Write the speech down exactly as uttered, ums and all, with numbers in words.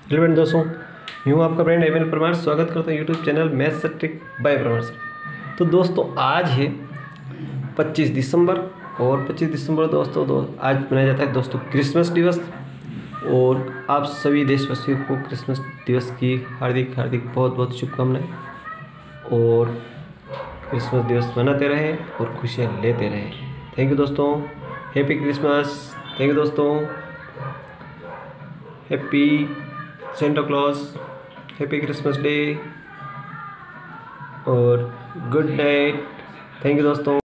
Hello friend दोस्तों, यूँ आपका फ्रेंड एमिल परमार स्वागत करता हूँ YouTube channel maths trick by Parmar sir. तो दोस्तों आज है पच्चीस दिसंबर और पच्चीस दिसंबर दोस्तों दो आज मनाया जाता है दोस्तों क्रिसमस दिवस। और आप सभी देशवासियों को क्रिसमस दिवस की हार्दिक हार्दिक बहुत बहुत शुभकामनाएं और क्रिसमस दिवस मनाते रहें और खुशियाँ लेते रहें। थैंक यू दोस्तों, हैप्पी क्रिसमस। थैंक यू दोस्तों, happy Santa Claus, happy Christmas day और गुड नाइट। थैंक यू दोस्तों।